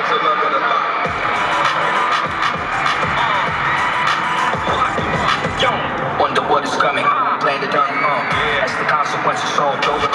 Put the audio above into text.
Wonder what is coming. Play the dumb, as the consequences solved over.